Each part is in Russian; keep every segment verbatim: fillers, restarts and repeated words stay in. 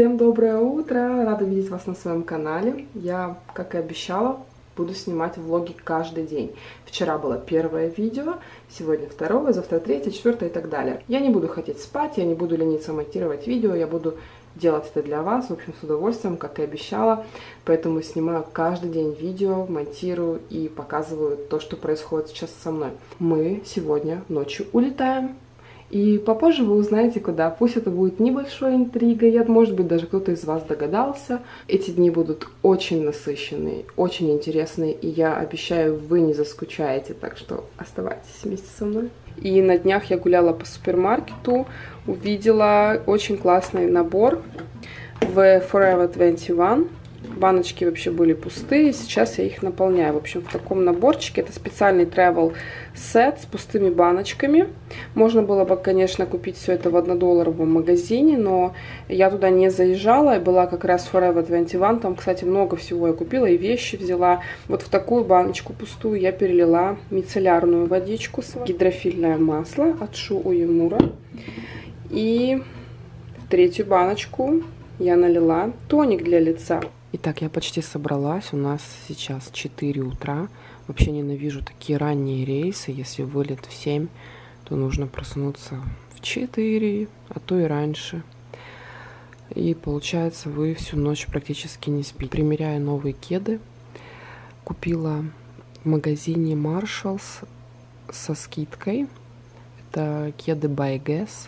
Всем доброе утро! Рада видеть вас на своем канале. Я, как и обещала, буду снимать влоги каждый день. Вчера было первое видео, сегодня второе, завтра третье, четвертое и так далее. Я не буду хотеть спать, я не буду лениться монтировать видео, я буду делать это для вас, в общем, с удовольствием, как и обещала. Поэтому снимаю каждый день видео, монтирую и показываю то, что происходит сейчас со мной. Мы сегодня ночью улетаем. И попозже вы узнаете, куда. Пусть это будет небольшой интригой, я, может быть, даже кто-то из вас догадался. Эти дни будут очень насыщенные, очень интересные, и я обещаю, вы не заскучаете, так что оставайтесь вместе со мной. И на днях я гуляла по супермаркету, увидела очень классный набор в Forever двадцать один. Баночки вообще были пустые, сейчас я их наполняю. В общем, в таком наборчике, это специальный travel сет с пустыми баночками. Можно было бы, конечно, купить все это в однодолларовом магазине, но я туда не заезжала, и была как раз Forever двадцать один. Там, кстати, много всего я купила, и вещи взяла. Вот в такую баночку пустую я перелила мицеллярную водичку, гидрофильное масло от Shu Uemura. И в третью баночку я налила тоник для лица. Итак, я почти собралась. У нас сейчас четыре утра. Вообще ненавижу такие ранние рейсы. Если вылет в семь, то нужно проснуться в четыре, а то и раньше. И получается, вы всю ночь практически не спите. Примеряю новые кеды. Купила в магазине Marshalls со скидкой. Это кеды by Guess.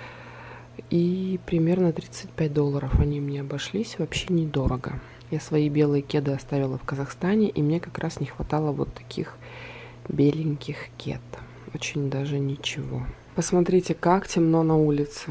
И примерно тридцать пять долларов они мне обошлись, вообще недорого. Я свои белые кеды оставила в Казахстане, и мне как раз не хватало вот таких беленьких кед. Очень даже ничего. Посмотрите, как темно на улице.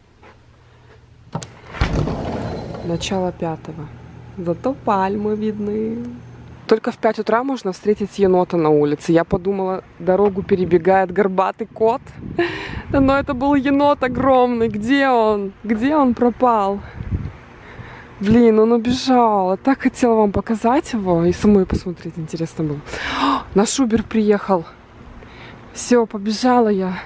Начало пятого. Зато пальмы видны. Только в пять утра можно встретить енота на улице. Я подумала, дорогу перебегает горбатый кот. Но это был енот огромный. Где он? Где он пропал? Блин, он убежал. Я так хотела вам показать его. И самой посмотреть интересно было. О, наш Убер приехал. Все, побежала я.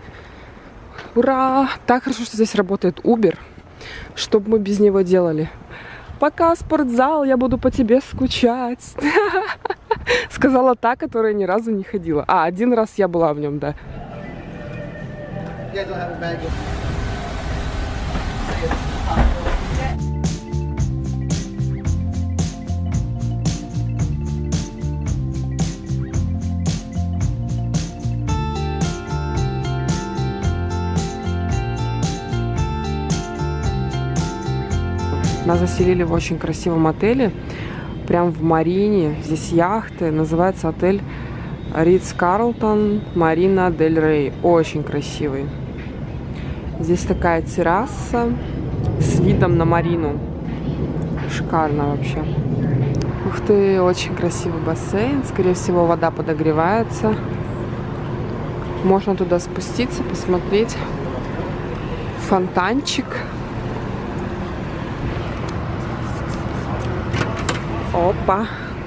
Ура! Так хорошо, что здесь работает Убер. Что бы мы без него делали? Пока спортзал, я буду по тебе скучать. Сказала та, которая ни разу не ходила. А, один раз я была в нем, да. Нас заселили в очень красивом отеле, прям в Марине. Здесь яхты. Называется отель Ридс Карлтон Марина Дель Рей. Очень красивый. Здесь такая терраса с видом на Марину. Шикарно вообще. Ух ты, очень красивый бассейн. Скорее всего, вода подогревается. Можно туда спуститься, посмотреть. Фонтанчик. Опа!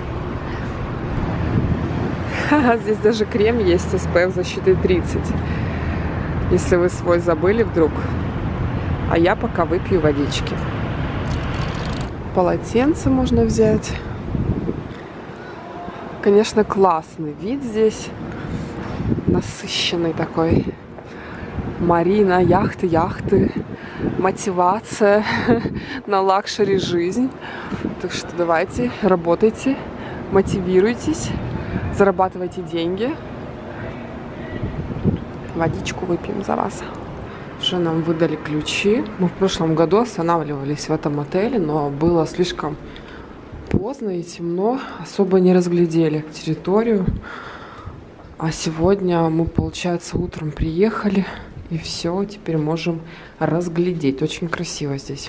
Ха-ха, здесь даже крем есть эс пэ эф защиты тридцать. Если вы свой забыли вдруг. А я пока выпью водички. Полотенце можно взять. Конечно, классный вид здесь. Насыщенный такой. Марина, яхты, яхты. Мотивация на лакшери жизнь. Так что давайте, работайте, мотивируйтесь, зарабатывайте деньги. Водичку выпьем за вас. Уже нам выдали ключи. Мы в прошлом году останавливались в этом отеле, но было слишком поздно и темно. Особо не разглядели территорию. А сегодня мы, получается, утром приехали. И все, теперь можем разглядеть. Очень красиво здесь.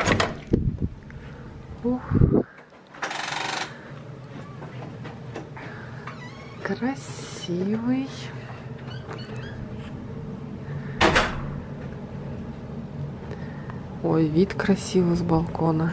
Ух. Красивый. Ой, вид красивый с балкона.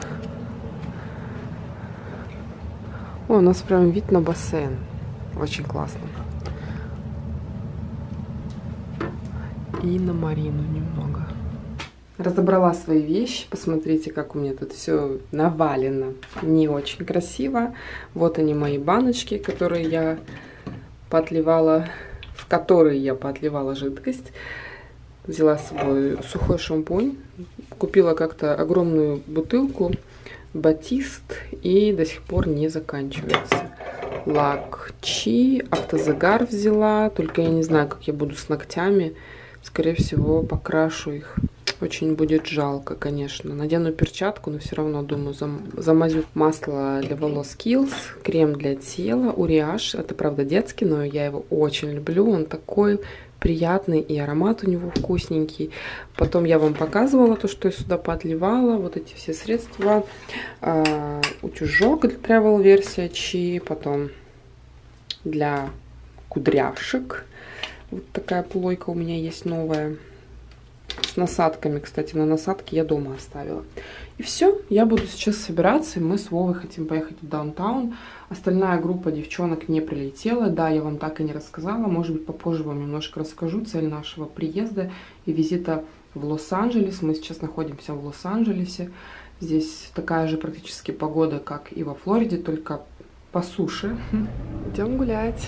Ой, у нас прям вид на бассейн. Очень классно. И на Марину немного. Разобрала свои вещи. Посмотрите, как у меня тут все навалено. Не очень красиво. Вот они, мои баночки, которые я подливала, в которые я подливала жидкость. Взяла с собой сухой шампунь. Купила как-то огромную бутылку. Батист. И до сих пор не заканчивается. Лак Чи. Автозагар взяла. Только я не знаю, как я буду с ногтями. Скорее всего, покрашу их. Очень будет жалко, конечно. Надену перчатку, но все равно, думаю, зам замазю. Масло для волос Kiehl's, крем для тела, Уриаж. Это, правда, детский, но я его очень люблю. Он такой приятный, и аромат у него вкусненький. Потом я вам показывала то, что я сюда подливала. Вот эти все средства. А, утюжок для travel версия Чи. Потом для кудряшек. Вот такая плойка у меня есть новая. С насадками, кстати, на насадке я дома оставила. И все, я буду сейчас собираться, и мы с Вовой хотим поехать в даунтаун. Остальная группа девчонок не прилетела. Да, я вам так и не рассказала. Может быть, попозже вам немножко расскажу цель нашего приезда и визита в Лос-Анджелес. Мы сейчас находимся в Лос-Анджелесе. Здесь такая же практически погода, как и во Флориде, только по суше. Идем гулять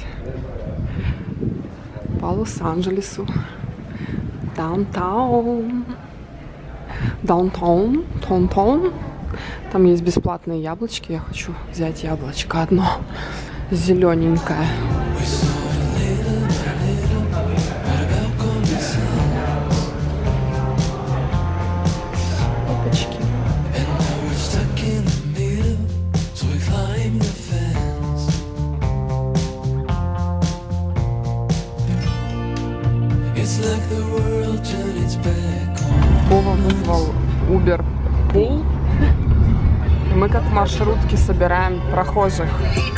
по Лос-Анджелесу. Даунтаун. Даунтаун. Таунтаун. Там есть бесплатные яблочки. Я хочу взять яблочко одно. Зелененькое. Опачки. Вова вызвал Uber Pool. Мы как в маршрутке собираем прохожих.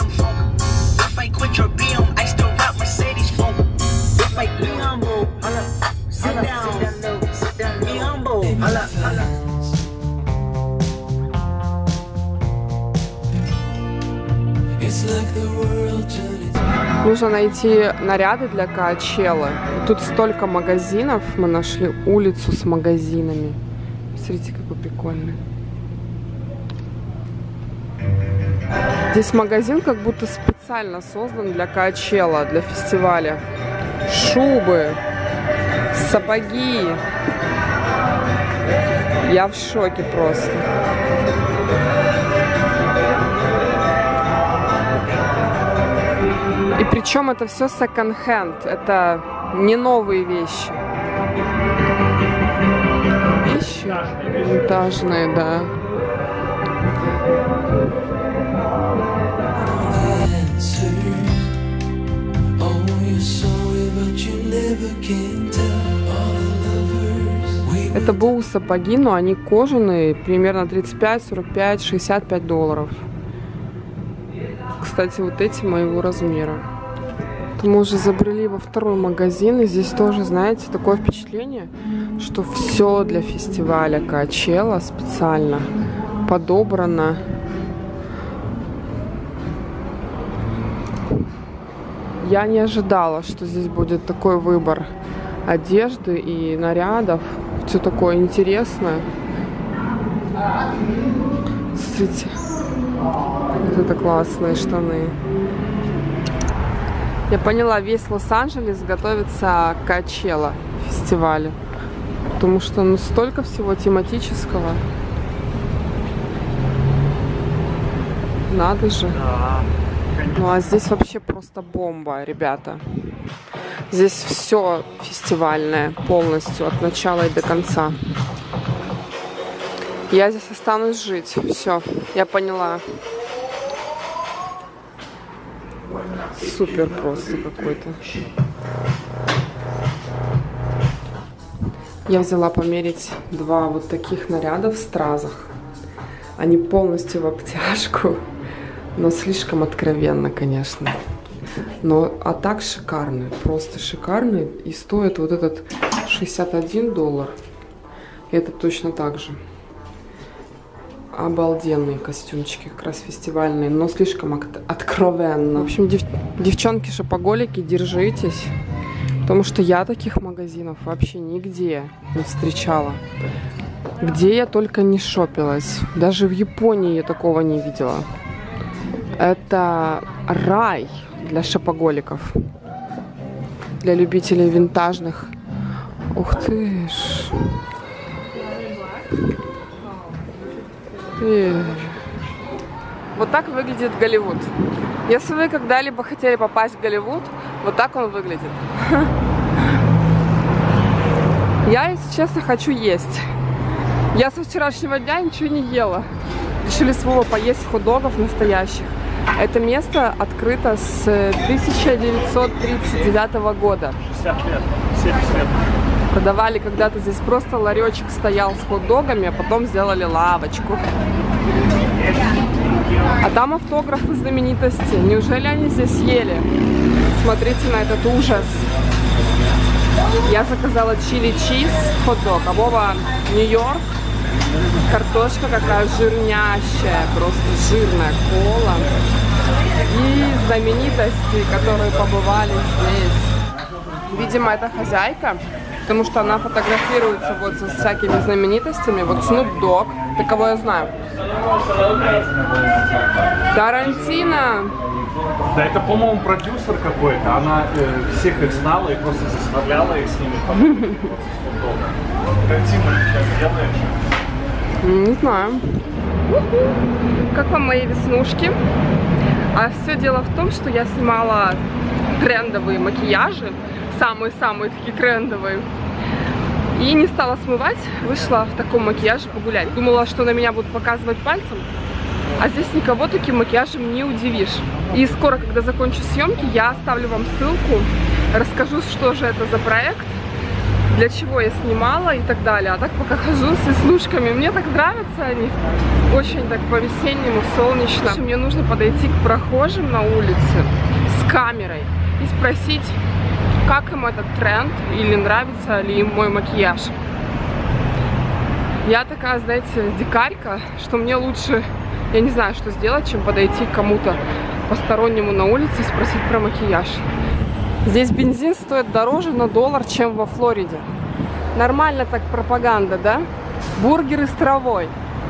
Нужно найти наряды для Коачеллы. Тут столько магазинов. Мы нашли улицу с магазинами. Смотрите, какой прикольный. Здесь магазин как будто специально создан для Коачелла, для фестиваля. Шубы, сапоги. Я в шоке просто. И причем это все секонд-хенд, это не новые вещи. Вещи винтажные, да. Это БУ сапоги, но они кожаные, примерно тридцать пять, сорок пять, шестьдесят пять долларов. Кстати, вот эти моего размера. Мы уже забрели во второй магазин, и здесь тоже, знаете, такое впечатление, что все для фестиваля Коачелла специально подобрано. Я не ожидала, что здесь будет такой выбор одежды и нарядов. Все такое интересное. Смотрите. Вот это классные штаны. Я поняла, весь Лос-Анджелес готовится к Коачелла фестивалю. Потому что ну столько всего тематического. Надо же. Ну а здесь вообще просто бомба, ребята. Здесь все фестивальное полностью, от начала и до конца. Я здесь останусь жить. Все, я поняла. Супер просто какой-то. Я взяла померить два вот таких наряда в стразах. Они полностью в обтяжку, но слишком откровенно, конечно. Но а так шикарные, просто шикарные. И стоит вот этот шестьдесят один доллар. И это точно так же. Обалденные костюмчики, как раз фестивальные, но слишком откровенно. В общем, дев девчонки-шопоголики, держитесь. Потому что я таких магазинов вообще нигде не встречала. Где я только не шопилась. Даже в Японии я такого не видела. Это рай для шопоголиков. Для любителей винтажных. Ух ты ж. И... Вот так выглядит Голливуд. Если вы когда-либо хотели попасть в Голливуд, вот так он выглядит. Я, если честно, хочу есть. Я со вчерашнего дня ничего не ела. Решили с Вовой поесть хот-догов настоящих. Это место открыто с тысяча девятьсот тридцать девятого года. шестьдесят лет, семьдесят лет. Продавали когда-то здесь просто ларечек стоял с хот-догами, а потом сделали лавочку. А там автографы знаменитости. Неужели они здесь ели? Смотрите на этот ужас. Я заказала чили-чиз хот-дог, а Вова Нью-Йорк. Картошка какая жирнящая, просто жирная кола. И знаменитости, которые побывали здесь. Видимо, это хозяйка, потому что она фотографируется вот со всякими знаменитостями. Вот Snoop Dogg, такого я знаю. Тарантино. Да это, по-моему, продюсер какой-то. Она э, всех их знала и просто заставляла их с ними фотографироваться с хот-догом. Тарантино сейчас делаешь? Не знаю. Как вам мои веснушки? А все дело в том, что я снимала трендовые макияжи. Самые-самые такие трендовые. И не стала смывать. Вышла в таком макияже погулять. Думала, что на меня будут показывать пальцем. А здесь никого таким макияжем не удивишь. И скоро, когда закончу съемки, я оставлю вам ссылку. Расскажу, что же это за проект. Для чего я снимала и так далее. А так пока хожу с веснушками. Мне так нравятся они. Очень так по-весеннему, солнечно. Мне нужно подойти к прохожим на улице с камерой и спросить, как им этот тренд или нравится ли им мой макияж. Я такая, знаете, дикарька, что мне лучше, я не знаю, что сделать, чем подойти к кому-то постороннему на улице и спросить про макияж. Здесь бензин стоит дороже на доллар, чем во Флориде. Нормально так пропаганда, да? Бургеры с травой.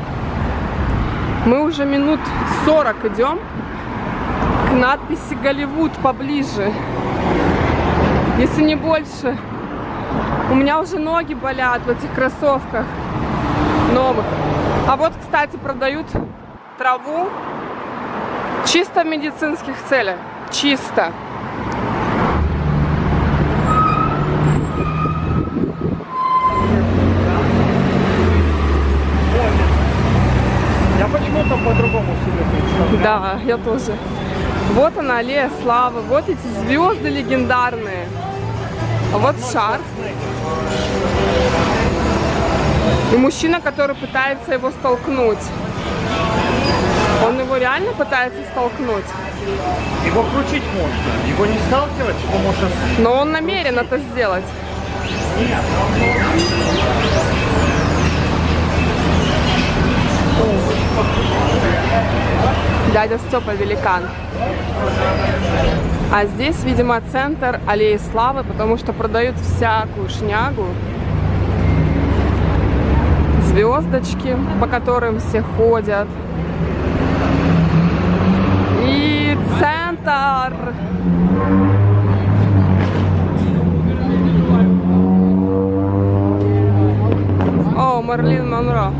Мы уже минут сорок идем к надписи «Голливуд» поближе. Если не больше. У меня уже ноги болят в этих кроссовках новых. А вот, кстати, продают траву чисто в медицинских целях. Чисто. Я почему-то по-другому себе представляю. Да, я тоже. Вот она, аллея славы. Вот эти звезды легендарные. А вот шарф. И мужчина, который пытается его столкнуть. Он его реально пытается столкнуть. Его крутить можно. Его не сталкивать, его можно... Но он намерен это сделать. Дядя Степа великан. А здесь, видимо, центр аллеи славы, потому что продают всякую шнягу. Звездочки, по которым все ходят. И центр. О, Мерлин Монро.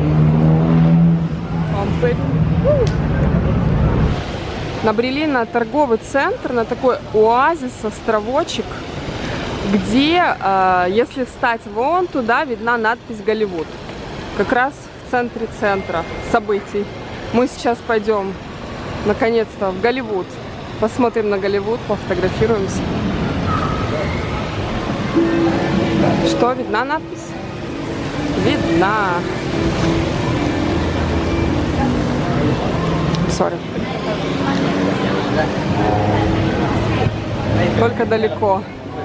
Набрели на торговый центр, на такой оазис, островочек, где, э, если встать вон туда, видна надпись «Голливуд». Как раз в центре центра событий. Мы сейчас пойдем, наконец-то, в Голливуд. Посмотрим на Голливуд, пофотографируемся. Что, видна надпись? Видна. Sorry. Только далеко.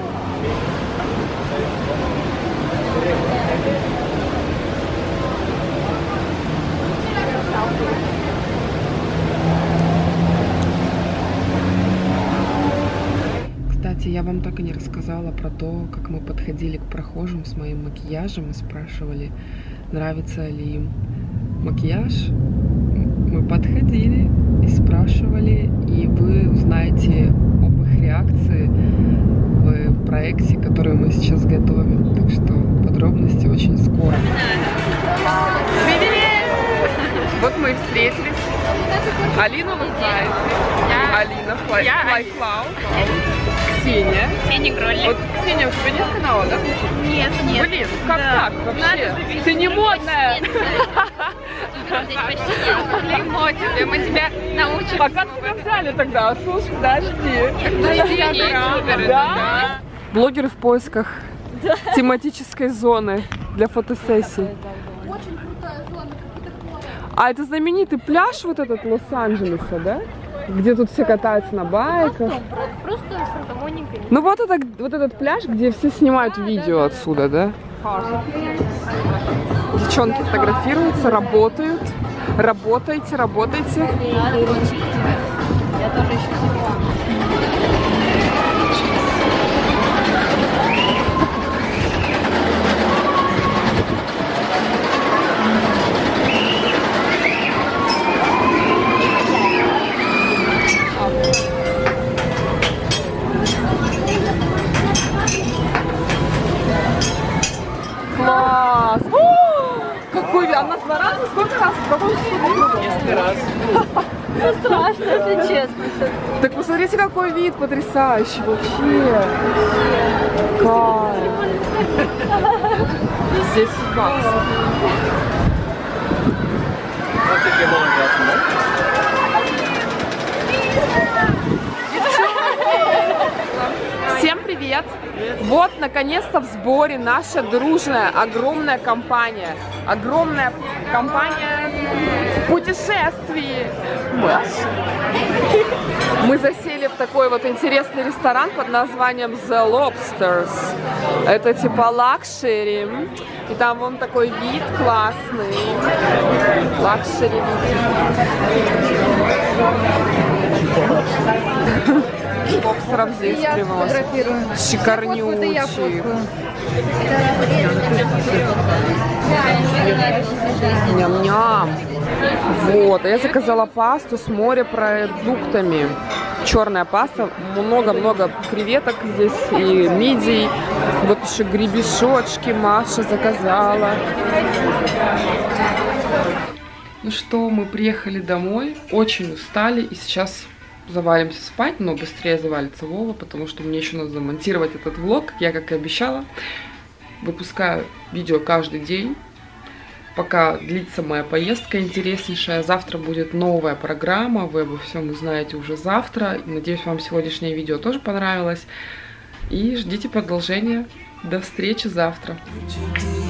Кстати, я вам так и не рассказала про то, как мы подходили к прохожим с моим макияжем и спрашивали, нравится ли им макияж. Мы подходили и спрашивали, и вы узнаете об их реакции в проекте, который мы сейчас готовим. Так что подробности очень скоро. Привет! Вот мы и встретились. Алину вы знаете. Я. Алина Fly, я Fly Cloud. Ксения. Ксения Гролли. Вот, Ксения, у тебя нет канала, да? Нет, нет. Блин, как да. так вообще? Надо Ты не модная. Клеймо тебе, мы тебя научим. А как тебя взяли тогда? Слушай, подожди. Да? Блогеры в поисках тематической зоны для фотосессий. Очень крутая зона. А это знаменитый пляж вот этот Лос-Анджелеса, да? Где тут все катаются на байках. Просто Санта-Моника. Ну вот, это, вот этот пляж, где все снимают видео отсюда, да? Девчонки фотографируются, работают. Работайте, работайте. Я тоже ищу телефон. Класс! О, какой вид! Она два раза? Сколько раз? Несколько раз. Ну, страшно, если честно. Так посмотрите, какой вид потрясающий вообще! Кайф! Здесь бакс. Вот такие молодцы. Всем привет! Вот, наконец-то в сборе наша дружная, огромная компания. Огромная компания путешествий. Мы засели в такой вот интересный ресторан под названием The Lobsters. Это типа лакшери. И там вон такой вид классный. Лакшери. Лобстеров здесь привоз. Шикарнючий. Ням-ням. Вот, а я заказала пасту с морепродуктами. Черная паста, много-много креветок здесь и мидий. Вот еще гребешочки Маша заказала. Ну что, мы приехали домой, очень устали и сейчас завалимся спать, но быстрее завалится Вова, потому что мне еще надо замонтировать этот влог, я, как и обещала. Выпускаю видео каждый день, пока длится моя поездка интереснейшая. Завтра будет новая программа, вы обо всем узнаете уже завтра. Надеюсь, вам сегодняшнее видео тоже понравилось. И ждите продолжения. До встречи завтра.